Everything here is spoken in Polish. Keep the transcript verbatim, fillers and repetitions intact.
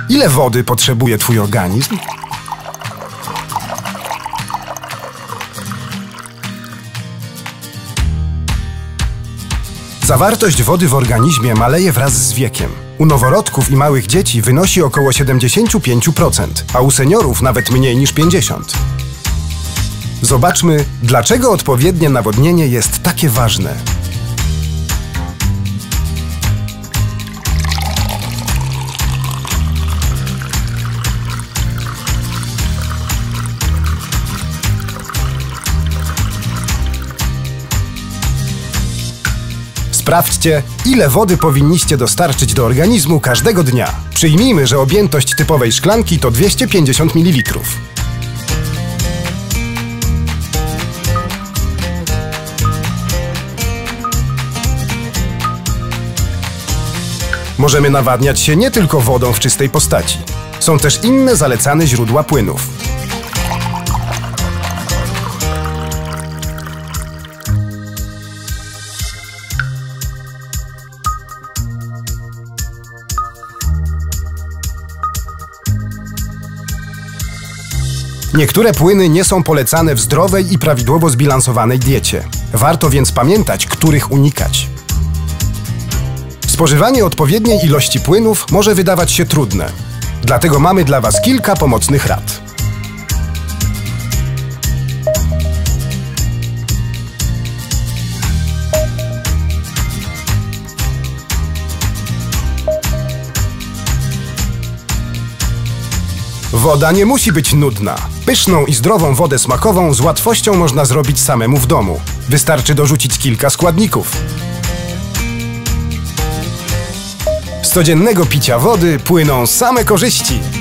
Ile wody potrzebuje twój organizm? Zawartość wody w organizmie maleje wraz z wiekiem. U noworodków i małych dzieci wynosi około siedemdziesiąt pięć procent, a u seniorów nawet mniej niż pięćdziesiąt procent. Zobaczmy, dlaczego odpowiednie nawodnienie jest takie ważne. Sprawdźcie, ile wody powinniście dostarczyć do organizmu każdego dnia. Przyjmijmy, że objętość typowej szklanki to dwieście pięćdziesiąt mililitrów. Możemy nawadniać się nie tylko wodą w czystej postaci. Są też inne zalecane źródła płynów. Niektóre płyny nie są polecane w zdrowej i prawidłowo zbilansowanej diecie. Warto więc pamiętać, których unikać. Spożywanie odpowiedniej ilości płynów może wydawać się trudne. Dlatego mamy dla Was kilka pomocnych rad. Woda nie musi być nudna. Pyszną i zdrową wodę smakową z łatwością można zrobić samemu w domu. Wystarczy dorzucić kilka składników. Z codziennego picia wody płyną same korzyści.